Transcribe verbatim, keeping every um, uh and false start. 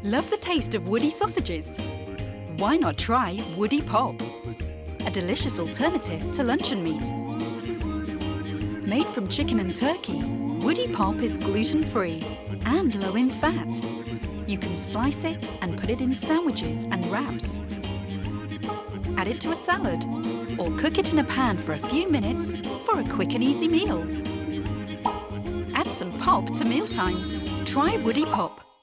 Love the taste of Wudy sausages? Why not try Wudy Pop? A delicious alternative to luncheon meat. Made from chicken and turkey, Wudy Pop is gluten-free and low in fat. You can slice it and put it in sandwiches and wraps. Add it to a salad or cook it in a pan for a few minutes for a quick and easy meal. Add some pop to mealtimes. Try Wudy Pop.